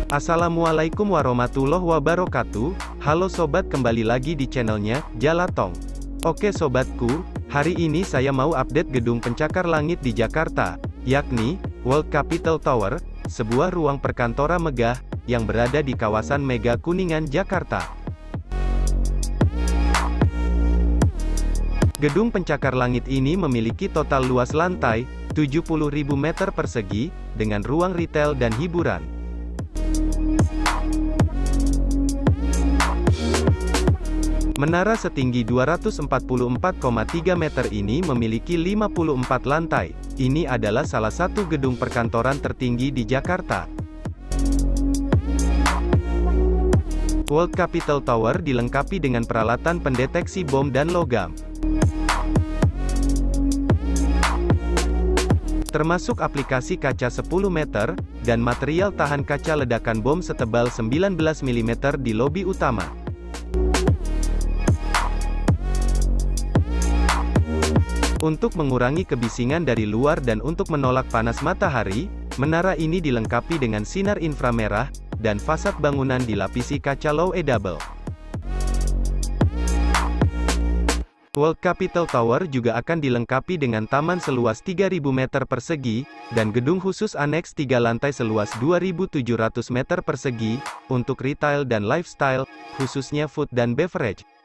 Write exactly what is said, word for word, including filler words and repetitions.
Assalamualaikum warahmatullahi wabarakatuh. Halo sobat, kembali lagi di channelnya Jalatong. Oke sobatku, hari ini saya mau update gedung pencakar langit di Jakarta, yakni World Capital Tower, sebuah ruang perkantoran megah yang berada di kawasan Mega Kuningan, Jakarta. Gedung pencakar langit ini memiliki total luas lantai tujuh puluh ribu meter persegi dengan ruang retail dan hiburan. Menara setinggi dua ratus empat puluh empat koma tiga meter ini memiliki lima puluh empat lantai. Ini adalah salah satu gedung perkantoran tertinggi di Jakarta. World Capital Tower dilengkapi dengan peralatan pendeteksi bom dan logam, termasuk aplikasi kaca sepuluh meter, dan material tahan kaca ledakan bom setebal sembilan belas milimeter di lobi utama. Untuk mengurangi kebisingan dari luar dan untuk menolak panas matahari, menara ini dilengkapi dengan sinar inframerah, dan fasad bangunan dilapisi kaca low E double. World Capital Tower juga akan dilengkapi dengan taman seluas tiga ribu meter persegi, dan gedung khusus aneks tiga lantai seluas dua ribu tujuh ratus meter persegi, untuk retail dan lifestyle, khususnya food dan beverage.